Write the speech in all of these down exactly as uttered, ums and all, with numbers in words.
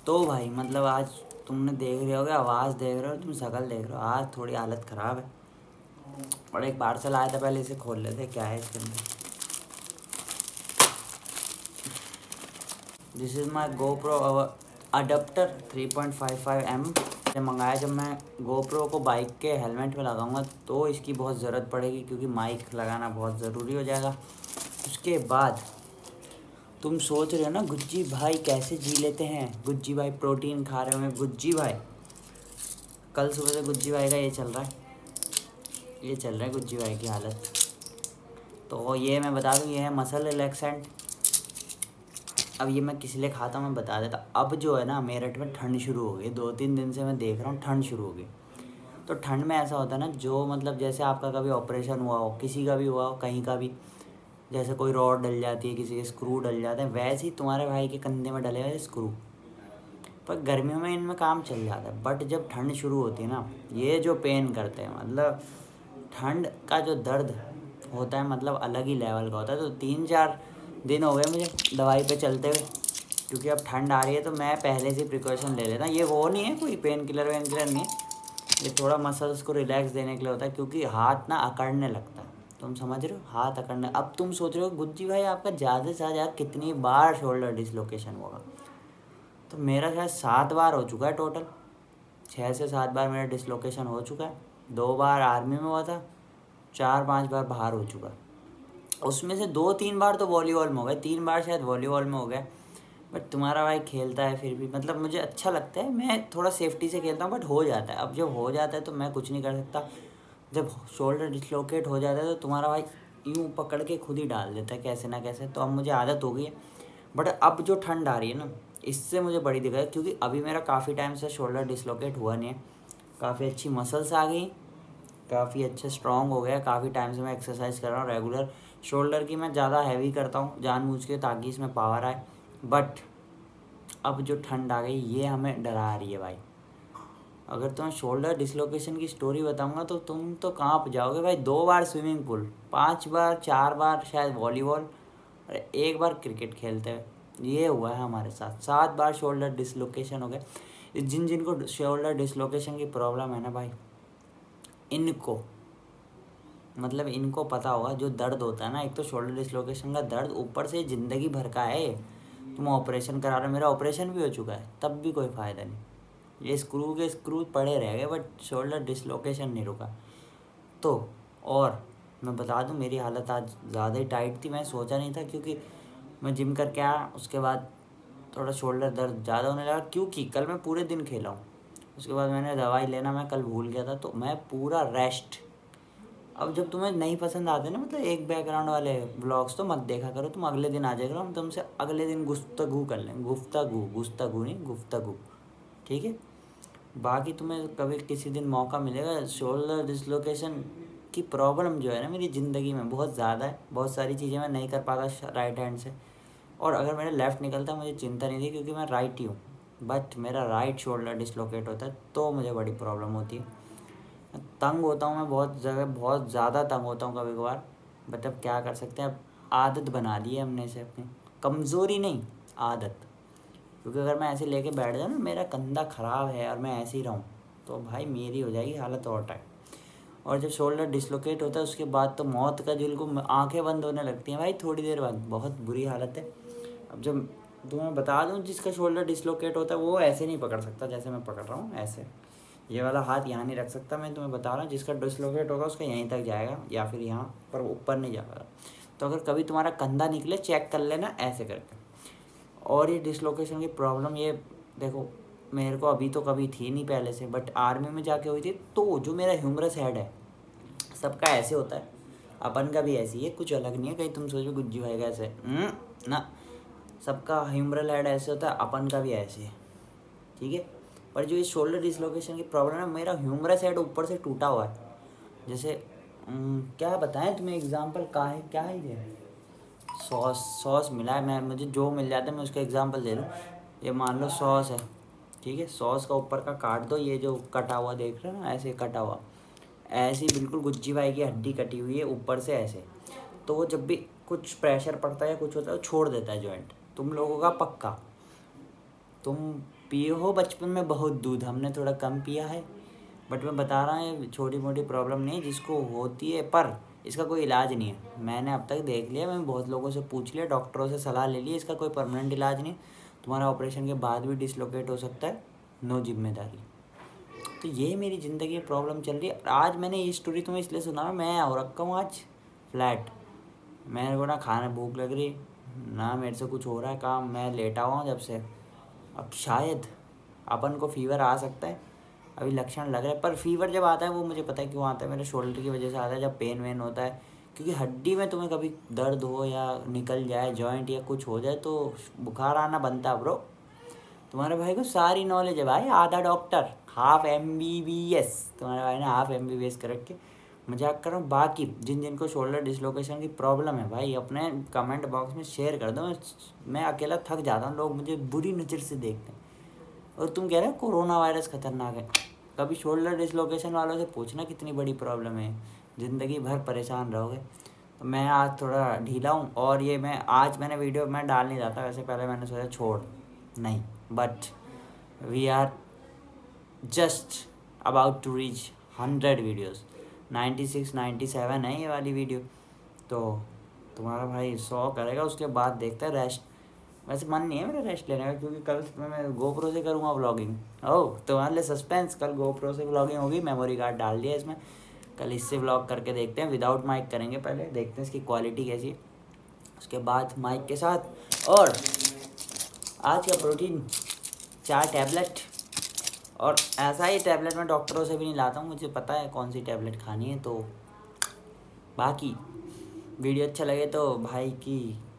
तो भाई मतलब आज तुमने देख रहे होगे, आवाज़ देख रहे हो, तुम शक्ल देख रहे हो, आज थोड़ी हालत ख़राब है। और एक पार्सल आया था, पहले इसे खोल लेते क्या है इसके अंदर। This is my GoPro adapter three point five five M से मंगाया। जब मैं गोप्रो को बाइक के हेलमेट में लगाऊंगा तो इसकी बहुत ज़रूरत पड़ेगी, क्योंकि माइक लगाना बहुत ज़रूरी हो जाएगा। उसके बाद तुम सोच रहे हो ना गुज्जी भाई कैसे जी लेते हैं, गुज्जी भाई प्रोटीन खा रहे होंगे, गुज्जी भाई कल सुबह से गुज्जी भाई का ये चल रहा है, ये चल रहा है गुज्जी भाई की हालत। तो ये मैं बता दूँ, ये है मसल रिलैक्सेंट। अब ये मैं किस लिए खाता हूँ मैं बता देता। अब जो है ना मेरठ में ठंड शुरू हो गई, दो तीन दिन से मैं देख रहा हूँ ठंड शुरू हो गई। तो ठंड में ऐसा होता है ना, जो मतलब जैसे आपका कभी ऑपरेशन हुआ हो, किसी का भी हुआ हो, कहीं का भी, जैसे कोई रॉड डल जाती है, किसी के स्क्रू डल जाते हैं, वैसे ही तुम्हारे भाई के कंधे में डले हुए स्क्रू। पर गर्मियों में इनमें काम चल जाता है, बट जब ठंड शुरू होती है ना, ये जो पेन करते हैं, मतलब ठंड का जो दर्द होता है मतलब अलग ही लेवल का होता है। तो तीन चार दिन हो गए मुझे दवाई पे चलते हुए, क्योंकि अब ठंड आ रही है तो मैं पहले से प्रिकॉशन ले लेता। ये वो नहीं है कोई पेन किलर वेन किलर नहीं है, ये थोड़ा मसल्स को रिलैक्स देने के लिए होता है, क्योंकि हाथ ना अकड़ने लगता है। तुम समझ रहे हो, हाथ अकड़ने। अब तुम सोच रहे हो गुज्जी भाई आपका ज़्यादा से ज़्यादा यार कितनी बार शोल्डर डिसलोकेशन होगा। तो मेरा शायद सात बार हो चुका है टोटल, छः से सात बार मेरा डिसलोकेशन हो चुका है। दो बार आर्मी में हुआ था, चार पांच बार बाहर हो चुका है। उसमें से दो तीन बार तो वॉलीबॉल में हो गए, तीन बार शायद वॉलीबॉल में हो गया। बट तुम्हारा भाई खेलता है फिर भी, मतलब मुझे अच्छा लगता है, मैं थोड़ा सेफ्टी से खेलता हूँ, बट हो जाता है। अब जब हो जाता है तो मैं कुछ नहीं कर सकता। जब शोल्डर डिसलोकेट हो जाता है तो तुम्हारा भाई यूँ पकड़ के खुद ही डाल देता है कैसे ना कैसे। तो अब मुझे आदत हो गई है। बट अब जो ठंड आ रही है ना, इससे मुझे बड़ी दिक्कत है, क्योंकि अभी मेरा काफ़ी टाइम से शोल्डर डिसलोकेट हुआ नहीं है। काफ़ी अच्छी मसल्स आ गई, काफ़ी अच्छे स्ट्रॉन्ग हो गया। काफ़ी टाइम से मैं एक्सरसाइज कर रहा हूँ रेगुलर। शोल्डर की मैं ज़्यादा हैवी करता हूँ जानबूझ के, ताकि इसमें पावर आए। बट अब जो ठंड आ गई ये हमें डरा रही है भाई। अगर तुम्हें शोल्डर डिसलोकेशन की स्टोरी बताऊंगा तो तुम तो कांप जाओगे भाई। दो बार स्विमिंग पूल, पांच बार चार बार शायद वॉलीबॉल, और एक बार क्रिकेट खेलते हुए ये हुआ है हमारे साथ। सात बार शोल्डर डिसलोकेशन हो गए। जिन जिनको शोल्डर डिसलोकेशन की प्रॉब्लम है ना भाई, इनको मतलब इनको पता होगा जो दर्द होता है ना, एक तो शोल्डर डिसलोकेशन का दर्द, ऊपर से ज़िंदगी भर का है। तुम ऑपरेशन करा रहे हो, मेरा ऑपरेशन भी हो चुका है, तब भी कोई फ़ायदा नहीं। ये स्क्रू के स्क्रू पड़े रह गए, बट शोल्डर डिसलोकेशन नहीं रुका। तो और मैं बता दूं, मेरी हालत आज ज़्यादा ही टाइट थी। मैं सोचा नहीं था, क्योंकि मैं जिम करके आया, उसके बाद थोड़ा शोल्डर दर्द ज़्यादा होने लगा, क्योंकि कल मैं पूरे दिन खेला हूँ। उसके बाद मैंने दवाई लेना मैं कल भूल गया था, तो मैं पूरा रेस्ट। अब जब तुम्हें नहीं पसंद आते ना, मतलब एक बैकग्राउंड वाले ब्लॉग्स, तो मत देखा करो। तुम अगले दिन आ जाया करो, हम तुमसे अगले दिन गुफ्तगू कर लेंगे। गुफ्तगू गुफ्तगू नहीं गुफ्तगू, ठीक है। बाकी तुम्हें कभी किसी दिन मौका मिलेगा। शोल्डर डिसलोकेशन की प्रॉब्लम जो है ना मेरी ज़िंदगी में बहुत ज़्यादा है। बहुत सारी चीज़ें मैं नहीं कर पाता राइट हैंड से, और अगर मेरा लेफ़्ट निकलता मुझे चिंता नहीं थी, क्योंकि मैं राइट ही हूँ। बट मेरा राइट शोल्डर डिसलोकेट होता है तो मुझे बड़ी प्रॉब्लम होती है। तंग होता हूँ मैं बहुत जगह, बहुत ज़्यादा तंग होता हूँ कभी कभार। बट अब क्या कर सकते हैं, अब आदत बना ली है हमने से अपनी, कमज़ोरी नहीं आदत। क्योंकि अगर मैं ऐसे लेके बैठ जाऊँ ना, मेरा कंधा ख़राब है और मैं ऐसे ही रहूँ, तो भाई मेरी हो जाएगी हालत और टाइट। और जब शोल्डर डिसलोकेट होता है उसके बाद तो मौत का बिल्कुल आंखें बंद होने लगती हैं भाई, थोड़ी देर बाद बहुत बुरी हालत है। अब जब तुम्हें बता दूँ, जिसका शोल्डर डिसलोकेट होता है वो ऐसे नहीं पकड़ सकता जैसे मैं पकड़ रहा हूँ, ऐसे ये वाला हाथ यहाँ नहीं रख सकता। मैं तुम्हें बता रहा हूँ, जिसका डिसलोकेट होगा उसका यहीं तक जाएगा, या फिर यहाँ पर ऊपर नहीं जाएगा। तो अगर कभी तुम्हारा कंधा निकले चेक कर लेना ऐसे करके। और ये डिसलोकेशन की प्रॉब्लम, ये देखो मेरे को अभी तो कभी थी नहीं पहले से, बट आर्मी में जाके हुई थी। तो जो मेरा ह्यूमरस हेड है, सबका ऐसे होता है, अपन का भी ऐसी है, कुछ अलग नहीं है। कहीं तुम सोचो गुज्जी भाई का ऐसे ना, सबका ह्यूमरल हेड ऐसे होता है, अपन का भी ऐसे है, ठीक है। पर जो इस शोल्डर डिसलोकेशन की प्रॉब्लम है, मेरा ह्यूमरस हेड ऊपर से टूटा हुआ है। जैसे क्या बताएं तुम्हें एग्जांपल का है, क्या है ये सॉस सॉस मिला है, मैं मुझे जो मिल जाता है मैं उसका एग्जांपल दे दूँ। ये मान लो सॉस है, ठीक है। सॉस का ऊपर का काट दो, ये जो कटा हुआ देख रहे हो ना, ऐसे कटा हुआ, ऐसी बिल्कुल गुज्जी भाई की हड्डी कटी हुई है ऊपर से ऐसे। तो वो जब भी कुछ प्रेशर पड़ता है या कुछ होता है, छोड़ देता है जॉइंट, तुम लोगों का पक्का। तुम पिए हो बचपन में बहुत दूध, हमने थोड़ा कम पिया है, बट मैं बता रहा हूँ छोटी मोटी प्रॉब्लम नहीं है जिसको होती है, पर इसका कोई इलाज नहीं है। मैंने अब तक देख लिया, मैं बहुत लोगों से पूछ लिया, डॉक्टरों से सलाह ले ली, इसका कोई परमानेंट इलाज नहीं। तुम्हारा ऑपरेशन के बाद भी डिसलोकेट हो सकता है, नो जिम्मेदारी। तो ये मेरी ज़िंदगी की प्रॉब्लम चल रही है। आज मैंने ये स्टोरी तुम्हें इसलिए सुना, मैं हो रखा हूँ आज फ्लैट, मेरे को ना खाने भूख लग रही, ना मेरे से कुछ हो रहा है काम, मैं लेटा हुआ हूँ जब से। अब शायद अपन को फीवर आ सकता है, अभी लक्षण लग रहा है, पर फीवर जब आता है वो मुझे पता है क्यों आता है, मेरे शोल्डर की वजह से आता है, जब पेन वेन होता है, क्योंकि हड्डी में तुम्हें कभी दर्द हो या निकल जाए जॉइंट या कुछ हो जाए तो बुखार आना बनता है ब्रो। तुम्हारे भाई को सारी नॉलेज है भाई, आधा doctor half M B B S, तुम्हारे भाई ने half M B B S कर रखे। मजाक कर रहा हूँ। बाकी जिन जिन को शोल्डर डिसलोकेशन की प्रॉब्लम है भाई, अपने कमेंट बॉक्स में शेयर कर दो। मैं अकेला थक जाता हूँ, लोग मुझे बुरी नज़र से देखते हैं। और तुम कह रहे हो कोरोना वायरस खतरनाक है, कभी शोल्डर डिसलोकेशन वालों से पूछना कितनी बड़ी प्रॉब्लम है, ज़िंदगी भर परेशान रहोगे। तो मैं आज थोड़ा ढीला हूँ, और ये मैं आज मैंने वीडियो मैं डाल नहीं जाता वैसे, पहले मैंने सोचा छोड़ नहीं, but we are just about to reach hundred videos, ninety six ninety seven है ये वाली वीडियो, तो तुम्हारा भाई सौ करेगा, उसके बाद देखता है रेस्ट। वैसे मन नहीं है मेरा रेस्ट लेने का, क्योंकि कल मैं गोप्रो से करूँगा व्लॉगिंग। ओह तुम्हारे लिए सस्पेंस, कल गोप्रो से व्लॉगिंग होगी, मेमोरी कार्ड डाल दिया इसमें, कल इससे व्लॉग करके देखते हैं। विदाउट माइक करेंगे, पहले देखते हैं इसकी क्वालिटी कैसी है, उसके बाद माइक के साथ। और आज का प्रोटीन चार टैबलेट, और ऐसा ही टैबलेट मैं डॉक्टरों से भी नहीं लाता हूँ, मुझे पता है कौन सी टैबलेट खानी है। तो बाकी वीडियो अच्छा लगे तो भाई की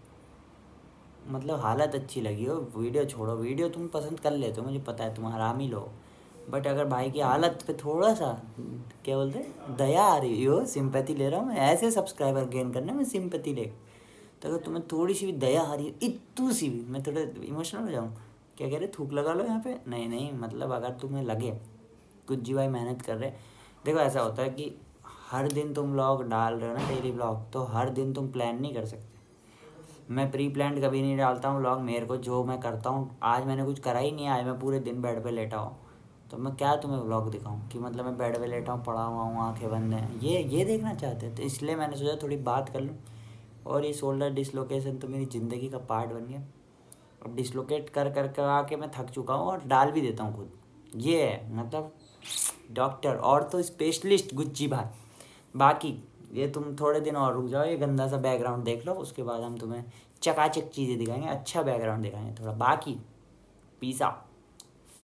मतलब हालत अच्छी लगी हो वीडियो छोड़ो, वीडियो तुम पसंद कर लेते हो, मुझे पता है तुम हरामी लोग, बट अगर भाई की हालत पे थोड़ा सा क्या बोलते हैं दया आ रही हो, सिंपैथी ले रहा हूँ मैं, ऐसे सब्सक्राइबर गेन करना मैं सिंपैथी ले, तो अगर तुम्हें थोड़ी सी भी दया आ रही है, इतू सी भी, मैं थोड़ा इमोशनल हो जाऊँ, क्या कह रहे थूक लगा लो यहाँ पे, नहीं नहीं, मतलब अगर तुम्हें लगे कुछ जी भाई मेहनत कर रहे, देखो ऐसा होता है कि हर दिन तुम व्लॉग डाल रहे हो ना, डेली व्लॉग, तो हर दिन तुम प्लान नहीं कर सकते। मैं प्री प्लान कभी नहीं डालता हूँ व्लॉग, मेरे को जो मैं करता हूँ, आज मैंने कुछ करा ही नहीं है, आज मैं पूरे दिन बेड पे लेटा हूँ, तो मैं क्या तुम्हें व्लॉग दिखाऊँ कि मतलब मैं बेड पे लेटा हूँ, पड़ा हुआ हूँ, आँखें बंद हैं, ये ये देखना चाहते हैं, तो इसलिए मैंने सोचा थोड़ी बात कर लूँ। और ये शोल्डर डिसलोकेशन तो मेरी ज़िंदगी का पार्ट बन गया, अब डिसलोकेट कर कर कर आके मैं थक चुका हूँ, और डाल भी देता हूँ खुद, ये है मतलब डॉक्टर और तो स्पेशलिस्ट गुच्ची भाई। बाकी ये तुम थोड़े दिन और रुक जाओ, ये गंदा सा बैकग्राउंड देख लो, उसके बाद हम तुम्हें चकाचक चीज़ें दिखाएंगे, अच्छा बैकग्राउंड दिखाएंगे थोड़ा। बाकी पीस आउट।